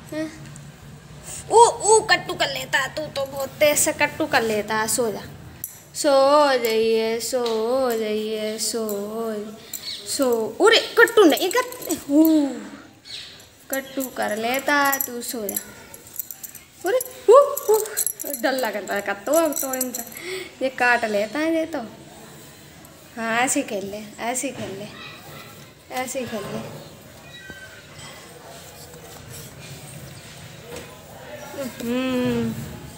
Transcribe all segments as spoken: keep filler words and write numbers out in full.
हैं? ओ ओ कट्टू कर लेता है, तू तो बहुत तेज से कट्टू कर लेता है। सो जा, सो जाइए, सो जाइए, सो सो। अरे कट्टू नहीं कर, हू कट्टू कर लेता है, तू सो जा। अरे हू हू डर लगता है कट्टू। अब तो इनका ये काट लेता है ये तो। हाँ ऐसे ही खेल ले, ऐसे ही खेल ले, ऐसे ही खेल ले। हम्म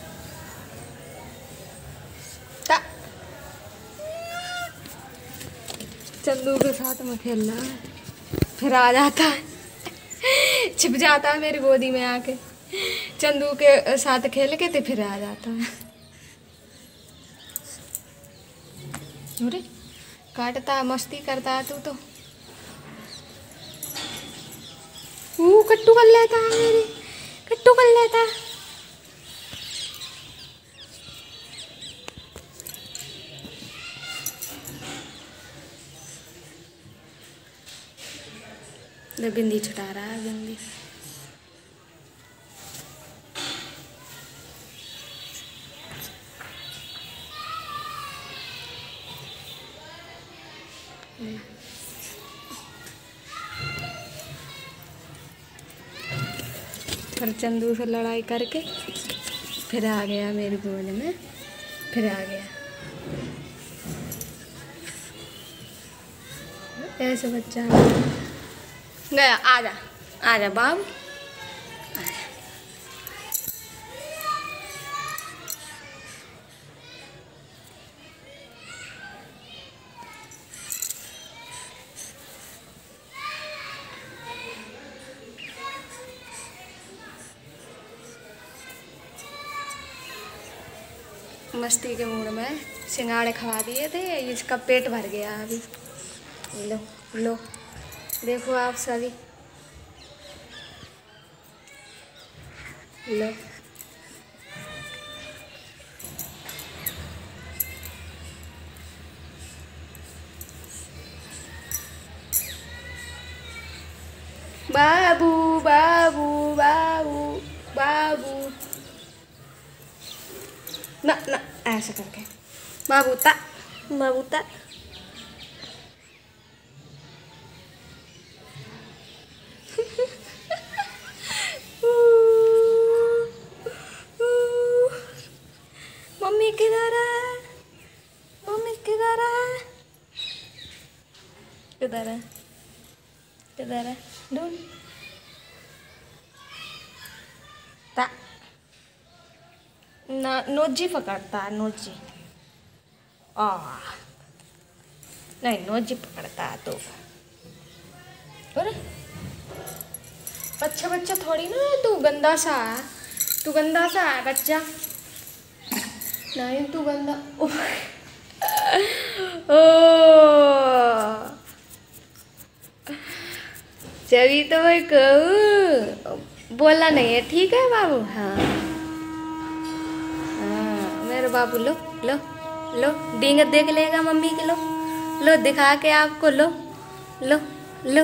चंदू के साथ में खेलना है, फिर आ जाता है, छिप जाता है मेरी गोदी में आके। चंदू के साथ खेल के तो फिर आ जाता है। अरे काटता है, मस्ती करता है तू तो। वो कट्टू कर लेता है, मेरी कट्टू कर लेता है। बिंदी छुटा रहा है, बिंदी। फिर चंदू से लड़ाई करके फिर आ गया मेरे गोद में, फिर आ गया। ऐसे बच्चा गया। आजा आजा बाबू, आजा। मस्ती के मूड में सिंगाड़े खवा दिए थे, इसका पेट भर गया अभी। लो लो देखो आप सभी, लो। बाबू बाबू बाबू बाबू, ना ना ऐसे करके बाबू ता, बाबू ता। मम्मी किधर है, मम्मी किधर है, किधर है, किधर है, ढूंढ। ता ना नोजी पकड़ता है, नोजी। आ नहीं, नोजी पकड़ता है तो। अरे अच्छा बच्चा थोड़ी ना है तू, गंदा सा है, तू गंदा सा है बच्चा। नहीं तू गंदा। ओ चली तो मैं कहूँ, बोलना नहीं है, ठीक है बाबू। हाँ हाँ मेरे बाबू, लो लो लो, डींग देख लेगा मम्मी के। लो लो दिखा के आपको, लो लो लो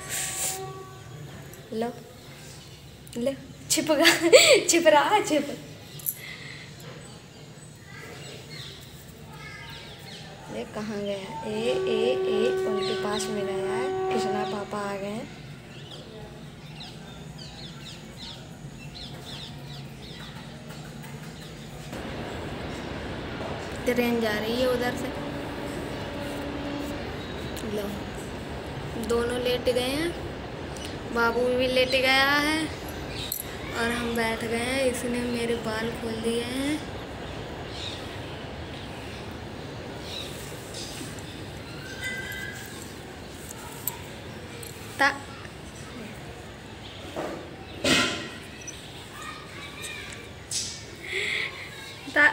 लो लो। छिप गया, छिप रहा है, छिप। ये कहाँ गया? ए ए ए उनके पास में गया है। कृष्णा पापा आ गए हैं। ट्रेन जा रही है उधर से। लो दोनों लेट गए हैं, बाबू भी लेट गया है और हम बैठ गए हैं। इसने मेरे बाल खोल दिए हैं। ता ता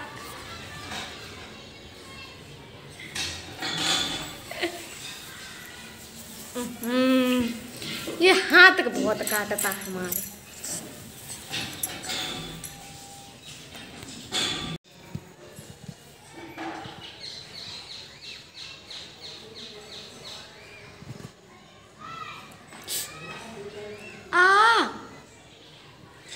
ये हाथ का बहुत काटता है हमारे। आ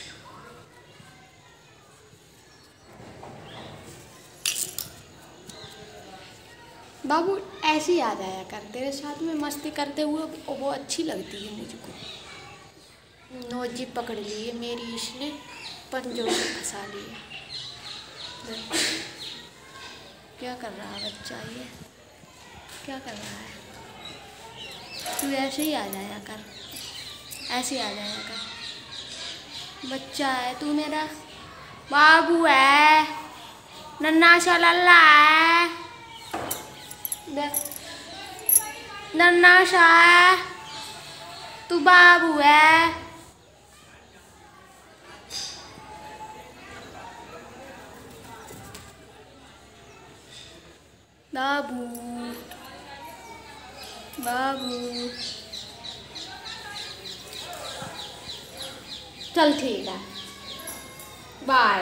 बाबू ऐसे ही आ जाया कर, तेरे साथ में मस्ती करते हुए वो अच्छी लगती है मुझको। नोजी पकड़ ली है मेरी इसने, पंजों में फंसा ली है। क्या कर रहा है बच्चा ये, क्या कर रहा है? तू ऐसे ही आ जाया कर, ऐसे ही आ जाया कर। बच्चा है तू मेरा, बाबू है, नन्ना सा लल्ला है, नन्ना सा है, तू बाबू है। बाबू बाबू चल ठीक है, बाय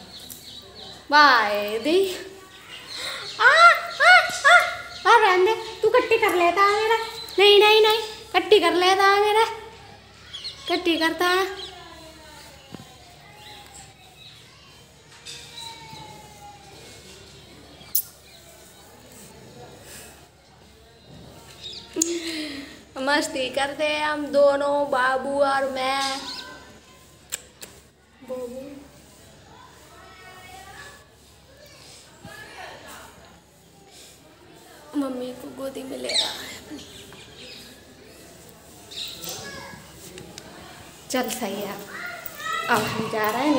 बाय दी। आ आ आ आ रहने दे, तू कट्टी कर लेता है मेरा। नहीं नहीं नहीं, कट्टी कर लेता है मेरा, कट्टी करता है। मस्ती करते हैं हम दोनों, बाबू और मैं। बाबू मम्मी को गोदी में ले रहा है अपनी। चल सही है, अब हम जा रहे हैं।